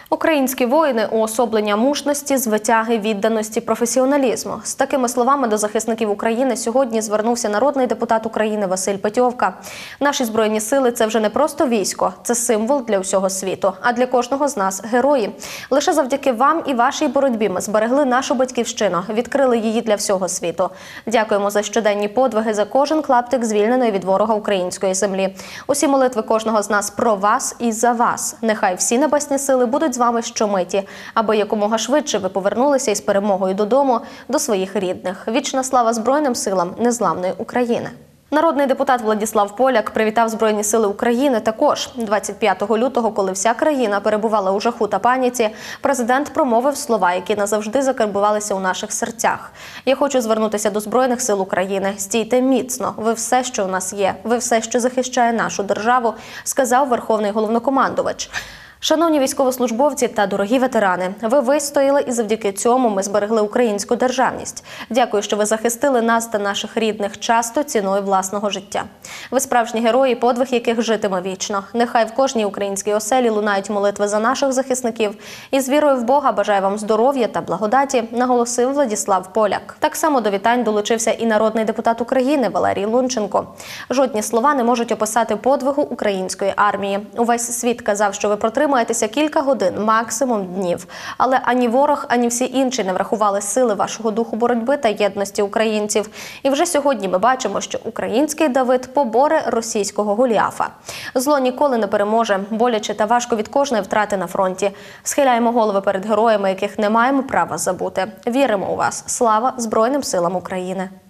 Українські воїни – уособлення мужності, звитяги, відданості, професіоналізму. З такими словами до захисників України сьогодні звернувся народний депутат України Василь Петьовка. Наші Збройні сили – це вже не просто військо, це символ для всього світу, а для кожного з нас – герої. Лише завдяки вам і вашій боротьбі ми зберегли нашу батьківщину, відкрили її для всього світу. Дякуємо за щоденні подвиги, за кожен клаптик звільненої від ворога української землі. Усі молитви кожного з нас про вас і за вас. Нехай всі небесні сили будуть з вами щомиті, аби якомога швидше ви повернулися із перемогою додому, до своїх рідних. Вічна слава Збройним силам незламної України. Народний депутат Владислав Поляк привітав Збройні сили України також. 25 лютого, коли вся країна перебувала у жаху та паніці, президент промовив слова, які назавжди закарбувалися у наших серцях. «Я хочу звернутися до Збройних сил України. Стійте міцно. Ви все, що у нас є. Ви все, що захищає нашу державу», – сказав Верховний Головнокомандувач. Шановні військовослужбовці та дорогі ветерани, ви вистояли і завдяки цьому ми зберегли українську державність. Дякую, що ви захистили нас та наших рідних часто ціною власного життя. Ви справжні герої, подвиг яких житиме вічно. Нехай в кожній українській оселі лунають молитви за наших захисників. І з вірою в Бога бажаю вам здоров'я та благодаті, наголосив Владислав Поляк. Так само до вітань долучився і народний депутат України Валерій Лунченко. Жодні слова не можуть описати подвигу української армії. Увесь світ казав, що ви протримаєтеся кілька годин, максимум днів. Але ані ворог, ані всі інші не врахували сили вашого духу боротьби та єдності українців. І вже сьогодні ми бачимо, що український Давид поборе російського Голіафа. Зло ніколи не переможе, боляче та важко від кожної втрати на фронті. Схиляємо голови перед героями, яких не маємо права забути. Віримо у вас. Слава Збройним силам України!